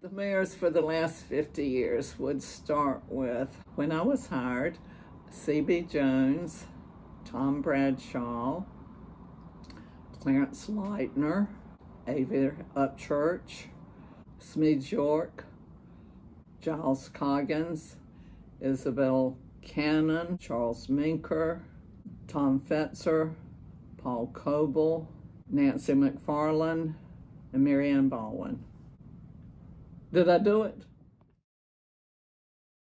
The mayors for the last 50 years would start with, when I was hired, C.B. Jones, Tom Bradshaw, Clarence Leitner, Avi Upchurch, Smedes York, Giles Coggins, Isabel Cannon, Charles Minker, Tom Fetzer, Paul Coble, Nancy McFarland, and Mary Ann Baldwin. Did I do it?